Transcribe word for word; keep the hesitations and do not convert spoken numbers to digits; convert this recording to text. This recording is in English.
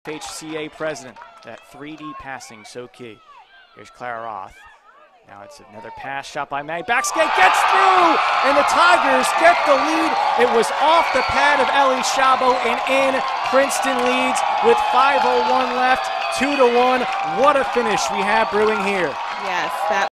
H C A president, that three D passing so key. Here's Clara Roth. Now it's another pass shot by Maddie. Bacskai gets through, and the Tigers get the lead. It was off the pad of Ellie Shabo and in. Princeton leads with five oh one left, two to one. What a finish we have brewing here. Yes, that